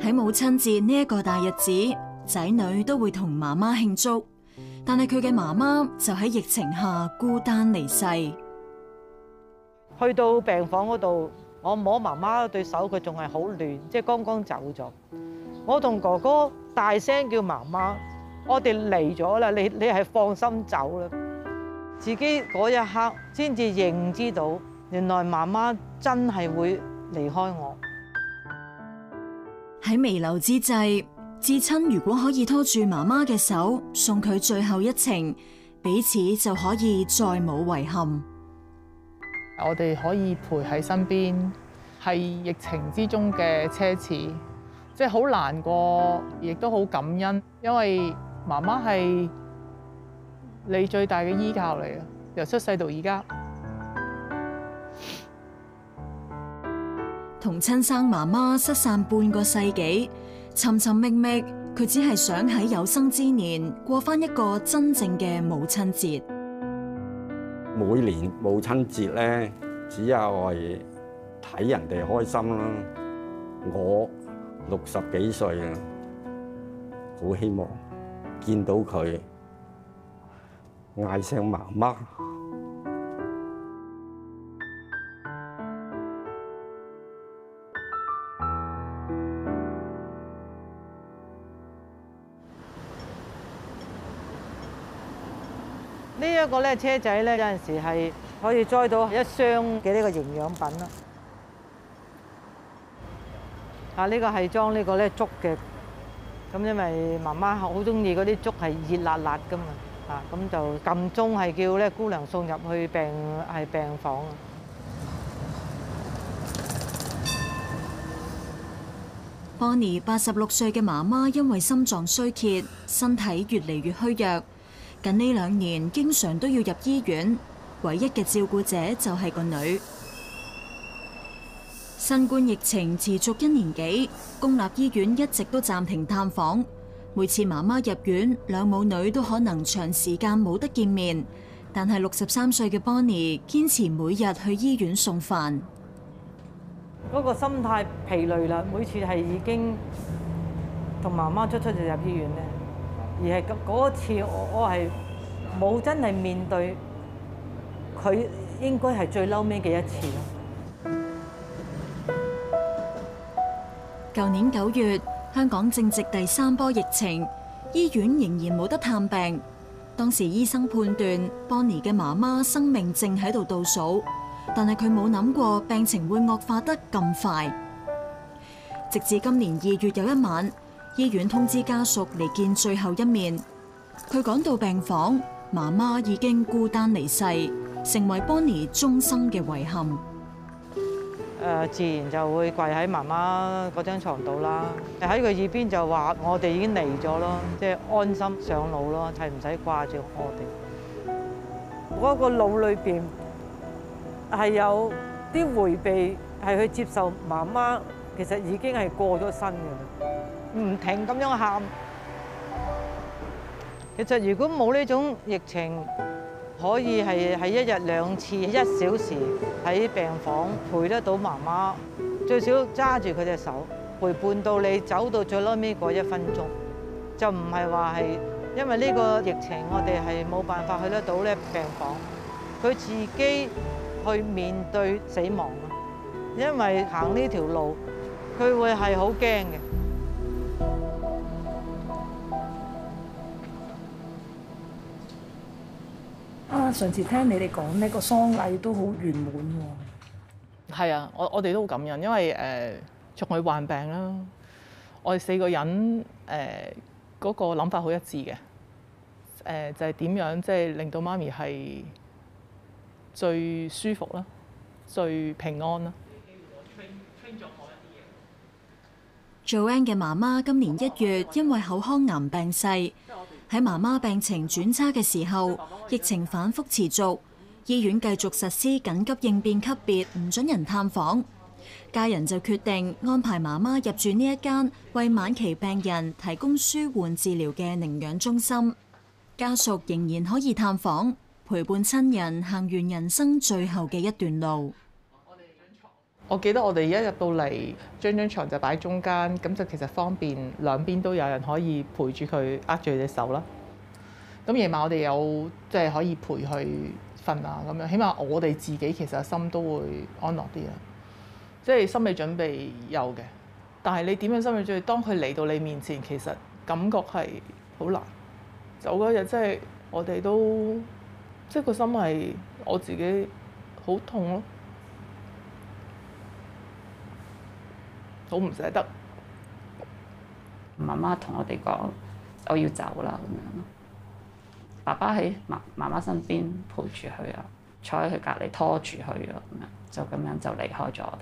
喺母親節呢一個大日子，仔女都會同媽媽慶祝，但係佢嘅媽媽就喺疫情下孤單離世。 去到病房嗰度，我摸媽媽對手，佢仲係好暖，即係剛剛走咗。我同哥哥大聲叫媽媽，我哋嚟咗啦，你係放心走啦。自己嗰一刻先至認知到，原來媽媽真係會離開我。 喺彌留之際，至親如果可以拖住媽媽嘅手，送佢最後一程，彼此就可以再冇遺憾。 我哋可以陪喺身邊，係疫情之中嘅奢侈，即係好難過，亦都好感恩，因為媽媽係你最大嘅依靠嚟嘅，由出世到而家。 同親生媽媽失散半個世紀，尋尋覓覓，佢只係想喺有生之年過返一個真正嘅母親節。 每年母親節咧，只有係睇人哋開心啦。我60幾歲啦，好希望見到佢嗌聲媽媽。 呢一個咧車仔咧，有陣時係可以載到1箱嘅呢個營養品啦。呢個係裝呢個咧粥嘅，咁因為媽媽好中意嗰啲粥係熱辣辣噶嘛，咁就撳鐘係叫咧姑娘送入去病房。 Bonnie 86歲嘅媽媽因為心臟衰竭，身體越嚟越虛弱。近呢2年，經常都要入醫院，唯一嘅照顧者就係個女。新冠疫情持續1年幾，公立醫院一直都暫停探訪。每次媽媽入院，兩母女都可能長時間冇得見面。但係63歲嘅 Bonnie 堅持每日去醫院送飯。 嗰個心態疲累啦，每次係已經同媽媽出就入醫院咧。而係嗰次我係冇真係面對佢，應該係最嬲尾嘅一次咯。 舊年9月，香港正值第3波疫情，醫院仍然冇得探病。當時醫生判斷 Bonnie 嘅媽媽生命正喺度倒數，但係佢冇諗過病情會惡化得咁快。直至今年2月有一晚，醫院通知家屬嚟見最後一面，佢趕到病房，媽媽已經孤單離世，成為 Bonnie 終生嘅遺憾。 自然就會跪喺媽媽嗰張床度啦，喺佢耳邊就話：我哋已經嚟咗咯，即係安心上路咯，係唔使掛住我哋。嗰個腦裏邊係有啲迴避，係去接受媽媽其實已經係過咗身嘅。唔停咁樣喊。其實如果冇呢種疫情，可以係1日2次1小時喺病房陪得到媽媽，最少揸住佢隻手，陪伴到你走到最撈尾嗰1分鐘，就唔係話係因為呢個疫情，我哋係冇辦法去得到咧病房，佢自己去面對死亡啊！因為行呢條路，佢會係好驚嘅。 上次聽你哋講呢個喪禮都好圓滿喎。 係啊，我哋都好感恩，因為仲係患病啦。我哋4個人嗰個諗法好一致嘅，就係點樣即係令到媽咪係最舒服啦，最平安啦。 Joanne 嘅媽媽今年1月因為口腔癌病逝。喺媽媽病情轉差嘅時候，疫情反覆持續，醫院繼續實施緊急應變級別，唔准人探訪。家人就決定安排媽媽入住呢一間為晚期病人提供舒緩治療嘅寧養中心。家屬仍然可以探訪，陪伴親人行完人生最後嘅一段路。 我記得我哋一入到嚟，張床就擺中間，咁就其實方便兩邊都有人可以陪住佢，握住佢隻手啦。咁夜晚我哋有即係可以陪佢瞓啊咁樣，起碼我哋自己其實心都會安樂啲啊。即係心理準備有嘅，但係你點樣心理準備？當佢嚟到你面前，其實感覺係好難。走嗰日即係我哋都即係個心係我自己好痛咯。好唔捨得。 媽媽同我哋講：我要走啦咁樣咯。爸爸喺媽媽身邊陪住佢啊，坐喺佢隔離拖住佢啊，咁樣就離開咗我哋。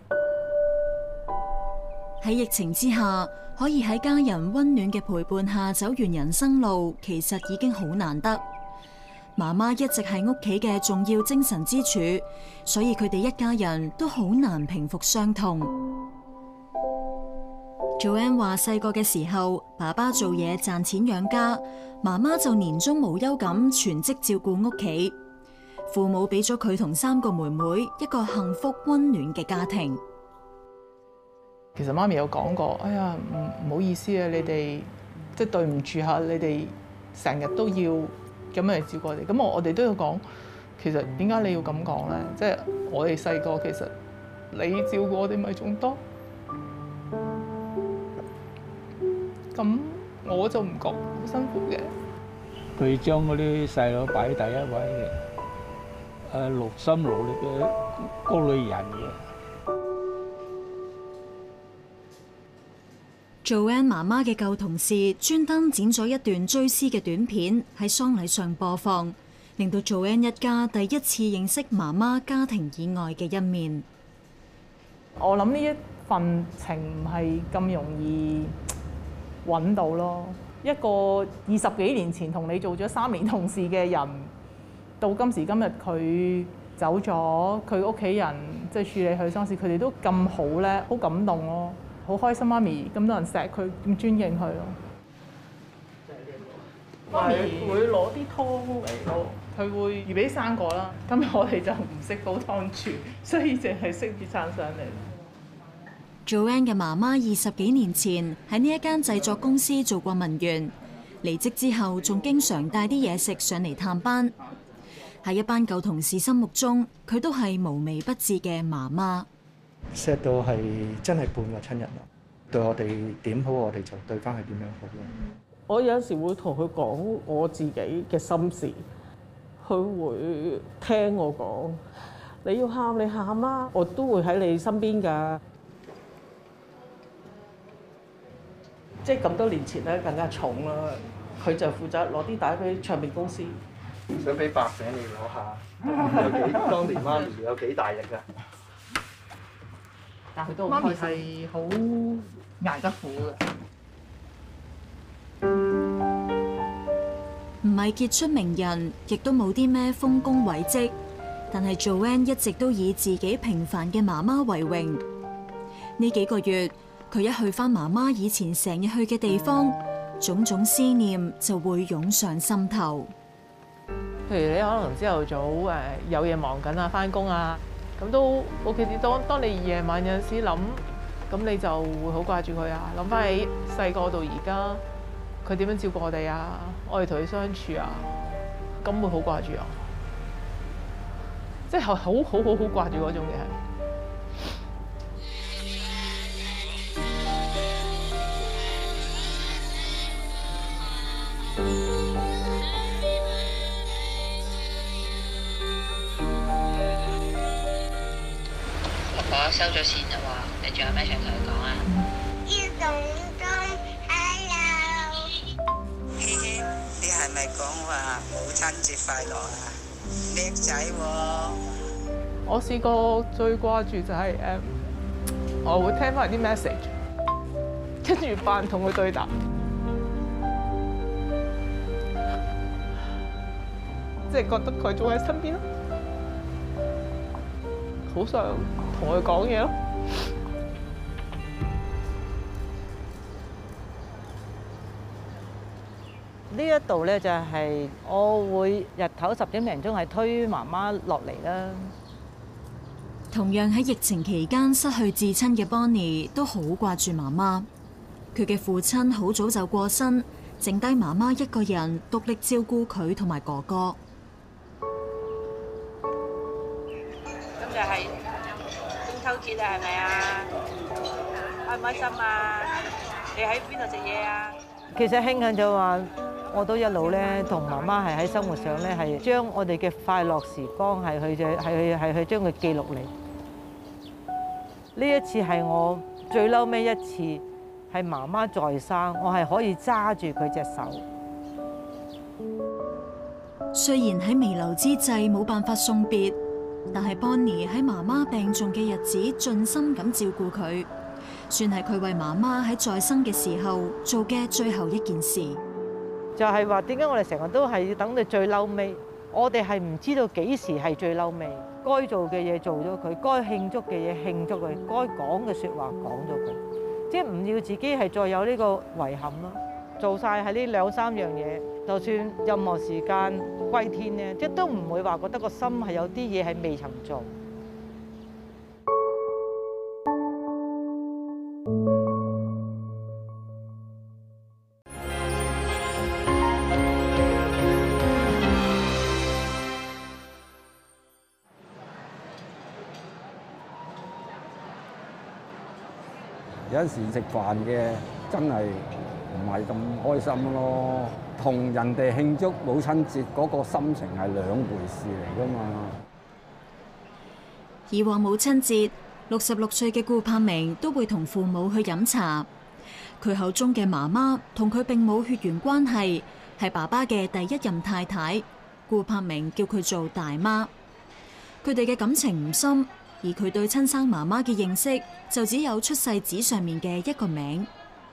喺疫情之下，可以喺家人溫暖嘅陪伴下走完人生路，其實已經好難得。媽媽一直係屋企嘅重要精神支柱，所以佢哋一家人都好難平復傷痛。Joanne 話細個嘅時候，爸爸做嘢賺錢養家，媽媽就年終無休咁全職照顧屋企。父母俾咗佢同3個妹妹一個幸福溫暖嘅家庭。 其實媽咪有講過，哎呀唔好意思啊，你哋即係對唔住下，你哋成日都要咁樣嚟照顧我哋。咁我哋都要講，其實點解你要咁講咧？即係我哋細個其實你照顧我哋咪仲多。咁我就唔覺好辛苦嘅。 佢將嗰啲細佬擺第一位嘅，勞心勞力嘅嗰類人嘅。 Joanne 媽媽嘅舊同事專登剪咗一段追思嘅短片喺喪禮上播放，令到 Joanne 一家第一次認識媽媽家庭以外嘅一面。 我諗呢一份情唔係咁容易揾到咯。一個20幾年前同你做咗3年同事嘅人，到今時今日佢走咗，佢屋企人即係處理佢喪事，佢哋都咁好咧，好感動咯，好開心。媽咪咁多人錫佢，咁尊敬佢咯。媽咪會攞啲湯嚟咯，佢會預備3個啦。咁我哋就唔識煲湯煮，所以淨係識啲餐上嚟。 Joanne 嘅媽媽20幾年前喺呢一間製作公司做過文員，離職之後仲經常帶啲嘢食上嚟探班。喺一班舊同事心目中，佢都係無微不至嘅媽媽。 錫到係真係半個親人咯，對我哋點好，我哋就對翻佢點樣好咯。 我有時會同佢講我自己嘅心事，佢會聽我講。你要喊你喊啦，我都會喺你身邊㗎。即係咁多年前咧，更加重啦。佢就負責攞啲帶俾唱片公司。 想俾白餅你攞下，有幾當年媽咪有幾大力㗎？ 但佢都媽咪係好捱得苦嘅， 唔係傑出名人，亦都冇啲咩豐功偉績，但係 Joanne 一直都以自己平凡嘅媽媽為榮。呢幾個月，佢一去返媽媽以前成日去嘅地方，種種思念就會湧上心頭。 譬如你可能朝頭早有嘢忙緊啊，返工啊，咁都 OK 啲。當你夜晚有陣時諗，咁你就會好掛住佢啊，諗翻起細個到而家，佢點樣照顧我哋啊，我哋同佢相處啊，咁會好掛住啊，即係好掛住嗰種嘅。 我收咗線啦喎，你仲有咩想同佢講啊？要動工 ，hello。 希希，你係咪講話母親節快樂啊？叻仔喎！ 我試過最掛住就係我會聽翻啲 message， 跟住扮同佢對答，即係覺得佢仲喺身邊咯，好想同佢講嘢咯。 呢一度咧就係我會日頭10點零鐘係推媽媽落嚟啦。 同樣喺疫情期間失去至親嘅 Bonnie 都好掛住媽媽。佢嘅父親好早就過身，剩低媽媽一個人獨力照顧佢同埋哥哥。 咁就係中秋節啊，係咪啊？開唔開心啊？你喺邊度食嘢啊？ 其實慶幸就話，我都一路咧同媽媽係喺生活上咧係將我哋嘅快樂時光係去將佢記錄嚟。呢一次係我最嬲尾一次，係媽媽在生，我係可以揸住佢隻手。 雖然喺彌留之際冇辦法送別，但係 Bonnie 喺媽媽病重嘅日子盡心咁照顧佢，算係佢為媽媽喺在生嘅時候做嘅最後一件事。 就係話點解我哋成日都係要等到最嬲尾？我哋係唔知道幾時係最嬲尾。該做嘅嘢做咗佢，該慶祝嘅嘢慶祝佢，該講嘅説話講咗佢，即係唔要自己係再有呢個遺憾咯。做晒係呢兩三樣嘢，就算任何時間歸天咧，即係都唔會話覺得個心係有啲嘢係未曾做。 有陣時食飯嘅真係唔係咁開心咯，同人哋慶祝母親節嗰個心情係兩回事嚟㗎嘛。 以往母親節，66歲嘅顧柏明都會同父母去飲茶。佢口中嘅媽媽同佢並冇血緣關係，係爸爸嘅第一任太太。顧柏明叫佢做大媽。佢哋嘅感情唔深。而佢對親生媽媽嘅認識就只有出世紙上面嘅一個名。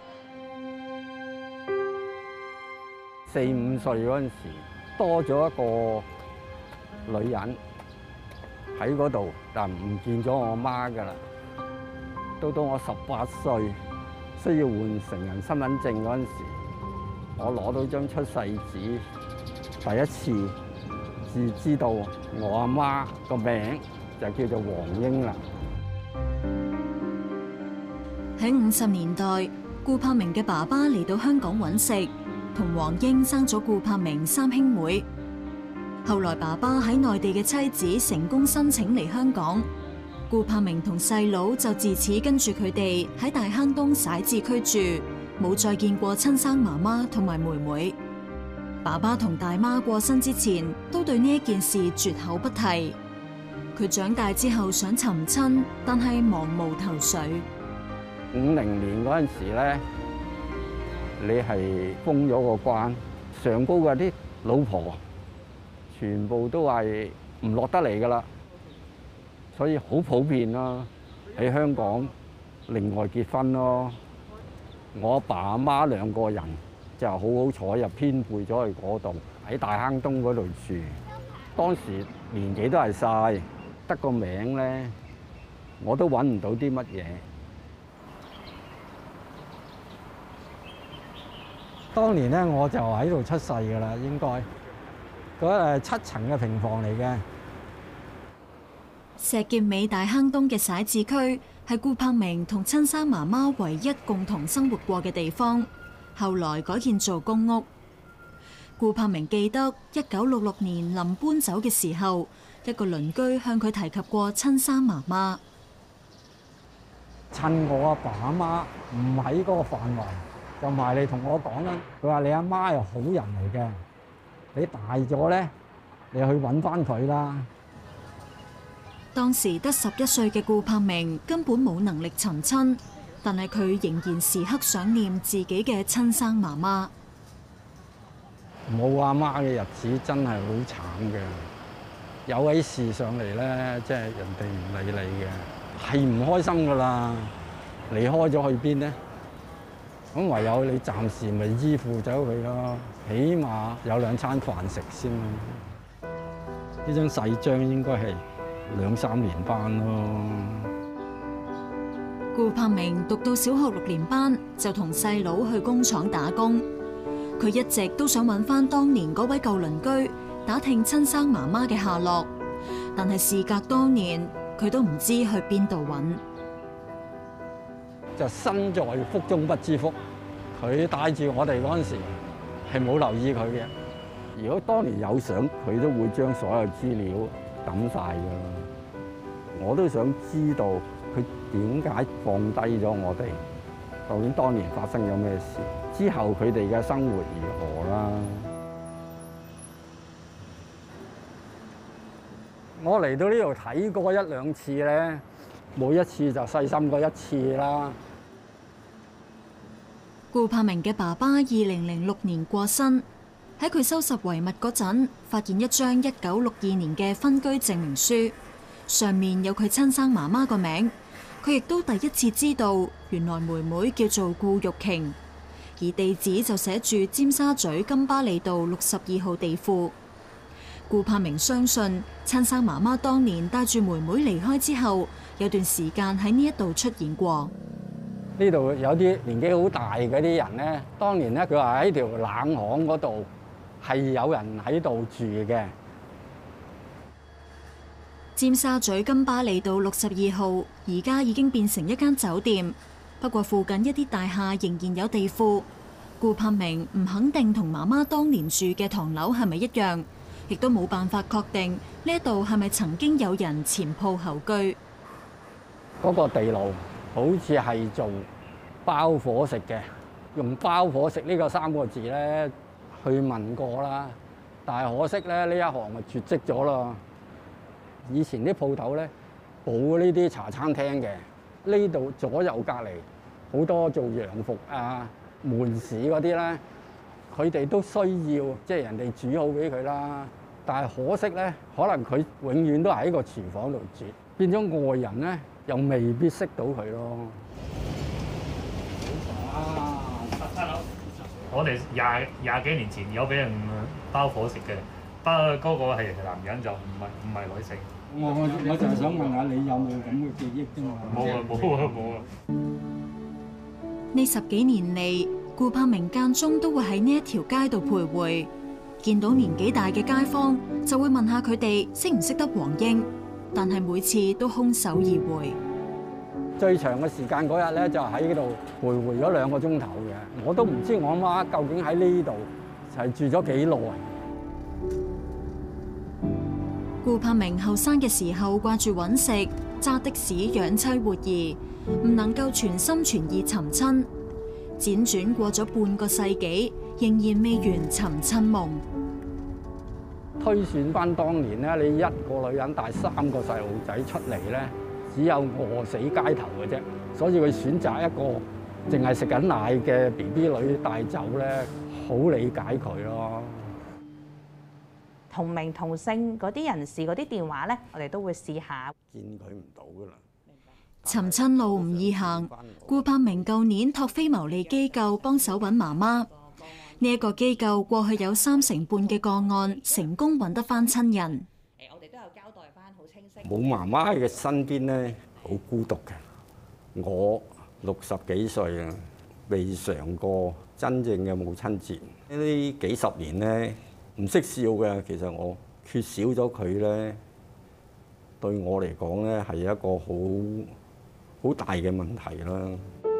4、5歲嗰陣時，多咗一個女人喺嗰度，但唔見咗我媽㗎啦。到我18歲需要換成人身份證嗰陣時，我攞到張出世紙，第一次至知道我阿媽個名就叫做黃英啦。 喺50年代，顧柏明嘅爸爸嚟到香港揾食，同黃英生咗顧柏明3兄妹。後來爸爸喺內地嘅妻子成功申請嚟香港，顧柏明同細佬就自此跟住佢哋喺大坑東徙置區住，冇再見過親生媽媽同埋妹妹。爸爸同大媽過身之前，都對呢一件事絕口不提。佢長大之後想尋親，但係茫無頭緒。 50年嗰陣時咧，你係封咗個關，上高嗰啲老婆全部都係唔落得嚟噶啦，所以好普遍咯。喺香港另外結婚咯。我阿爸阿媽兩個人就好好彩，又編配咗去嗰度，喺大坑東嗰度住。當時年紀都係晒。得個名咧，我都揾唔到啲乜嘢。 當年咧，我就喺度出世㗎啦，應該嗰7層嘅平房嚟嘅。 石硤尾大坑東嘅徙置區係顧柏明同親生媽媽唯一共同生活過嘅地方，後來改建做公屋。顧柏明記得1966年臨搬走嘅時候，一個鄰居向佢提及過親生媽媽。 趁我阿爸阿媽唔喺嗰個範圍，就埋嚟同我講啦。佢話：你阿媽係好人嚟嘅，你大咗咧，你去揾翻佢啦。 當時得11歲嘅顧柏明根本冇能力尋親，但係佢仍然時刻想念自己嘅親生媽媽。 冇阿媽嘅日子真係好慘嘅。有位事上嚟咧，即係人哋唔理你嘅，係唔開心噶啦。離開咗去邊咧？咁唯有你暫時咪依附走佢咯，起碼有2餐飯食先咯。呢張細張應該係2、3年班咯。 顧柏明讀到小學6年班，就同細佬去工廠打工。佢一直都想揾翻當年嗰位舊鄰居，打聽親生媽媽嘅下落，但係事隔多年， 佢都唔知去邊度揾。 就身在福中不知福，佢帶住我哋嗰陣時係冇留意佢嘅。如果當年有相，佢都會將所有資料抌晒㗎。我都想知道佢點解放低咗我哋，究竟當年發生咗咩事，之後佢哋嘅生活如何啦。我嚟到呢度睇過1、2次咧，每一次就細心過一次啦。 顧柏明嘅爸爸2006年過身，喺佢收拾遺物嗰陣，發現一張1962年嘅分居證明書，上面有佢親生媽媽個名。佢亦都第一次知道，原來妹妹叫做顧玉瓊，而地址就寫住尖沙咀金巴利道62號地庫。顧柏明相信親生媽媽當年帶住妹妹離開之後，有段時間喺呢一度出現過。 呢度有啲年紀好大嗰啲人咧，當年咧佢話喺條冷巷嗰度係有人喺度住嘅。 尖沙咀金巴利道62號而家已經變成一間酒店，不過附近一啲大廈仍然有地庫。顧柏明唔肯定同媽媽當年住嘅唐樓係咪一樣，亦都冇辦法確定呢一度係咪曾經有人前鋪後居。 嗰個地牢好似係做包伙食嘅，用包伙食呢個3個字咧去問過啦，但係可惜咧呢一行咪絕跡咗咯。以前啲鋪頭咧冇呢啲茶餐廳嘅，呢度左右隔離好多做洋服啊、門市嗰啲咧，佢哋都需要即係人哋煮好俾佢啦。但係可惜咧，可能佢永遠都係喺個廚房度煮，變咗外人咧又未必識到佢咯。 我哋廿幾年前有俾人包伙食嘅，不過嗰個係男人就唔係女性。 我就係想問下你有冇咁嘅記憶啫嘛？ 冇啊！ 呢10幾年嚟，顧柏明間中都會喺呢一條街度徘徊，見到年紀大嘅街坊就會問下佢哋識唔識得黃英，但係每次都空手而回。 最長嘅時間嗰日咧，就喺呢度徘徊咗2個鐘頭嘅，我都唔知我阿媽究竟喺呢度係住咗幾耐。 顧柏明後生嘅時候掛住揾食，揸的士養妻活兒，唔能夠全心全意尋親。輾轉過咗半個世紀，仍然未完尋親夢。 推算翻當年咧，你一個女人帶3個細路仔出嚟咧，只有餓死街頭嘅啫。所以佢選擇一個淨係食緊奶嘅 BB 女帶走咧，好理解佢咯。 同名同姓嗰啲人士嗰啲電話咧，我哋都會試下。 見佢唔到㗎啦。 尋親路唔易行，顧柏明舊年託非牟利機構幫手揾媽媽。呢一個機構過去有30%半嘅個案成功揾得翻親人。 我哋都有交代翻好清晰。 冇媽媽喺佢身邊咧，好孤獨嘅。我60幾歲啊，未嘗過真正嘅母親節。呢幾十年咧，唔識笑嘅。其實我缺少咗佢咧，對我嚟講咧係一個好大嘅問題啦。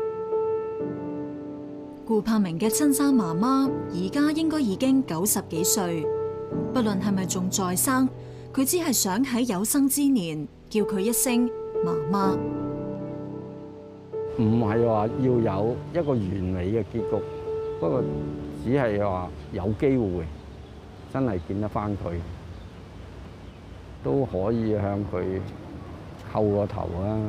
顧柏明嘅親生媽媽而家應該已經90幾歲，不論係咪仲在生，佢只係想喺有生之年叫佢一聲媽媽。 唔係話要有一個完美嘅結局，不過只係話有機會真係見得返佢，都可以向佢叩個頭啦。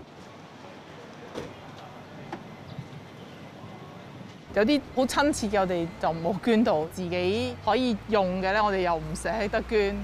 有啲好親切嘅，我哋就冇捐到，自己可以用嘅咧，我哋又唔捨得捐。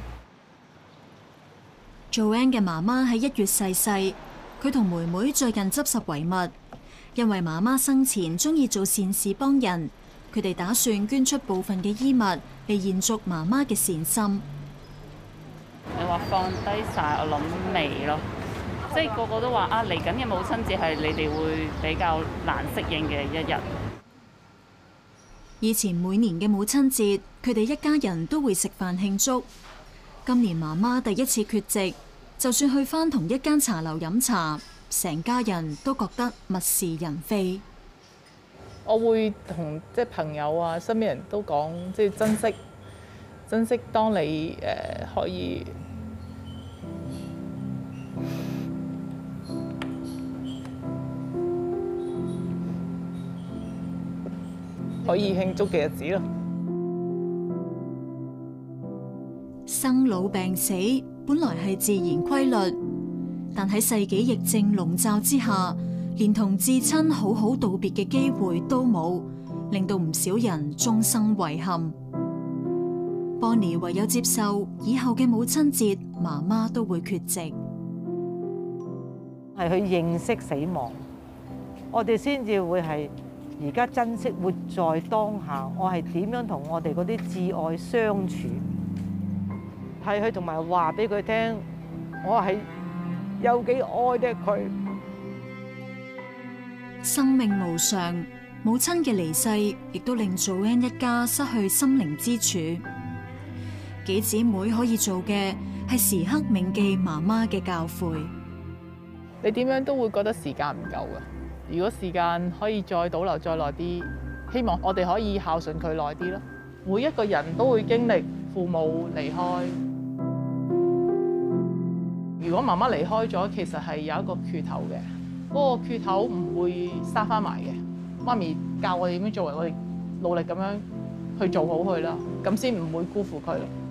Joanne 嘅媽媽喺1月逝世，佢同妹妹最近執拾遺物，因為媽媽生前中意做善事幫人，佢哋打算捐出部分嘅衣物嚟延續媽媽嘅善心。 你話放低晒，我諗未咯，即係個個都話啊，嚟緊嘅母親節係你哋會比較難適應嘅一日。 以前每年嘅母親節，佢哋一家人都會食飯慶祝。今年媽媽第一次缺席， 就算去返同一間茶樓飲茶，成家人都覺得物是人非。 我會同朋友啊、身邊人都講，珍惜當你可以慶祝嘅日子咯。 生老病死本來係自然規律，但喺世紀疫症籠罩之下，連同至親好好道別嘅機會都冇，令到唔少人終生遺憾。Bonnie 唯有接受以後嘅母親節，媽媽都會缺席。 係去認識死亡，我哋先至會係而家珍惜活在當下。我係點樣同我哋嗰啲摯愛相處？係去同埋話俾佢聽，我係有幾愛得佢。 生命無常，母親嘅離世亦都令祖恩一家失去心靈支柱。幾姊妹可以做嘅係時刻銘記媽媽嘅教誨。 你點樣都會覺得時間唔夠嘅。如果時間可以再倒流再耐啲，希望我哋可以孝順佢耐啲咯。每一個人都會經歷父母離開。如果媽媽離開咗，其實係有一個缺口嘅，嗰個缺口唔會閂翻埋嘅。媽咪教我哋點樣做，我哋努力咁樣去做好佢啦，咁先唔會辜負佢咯。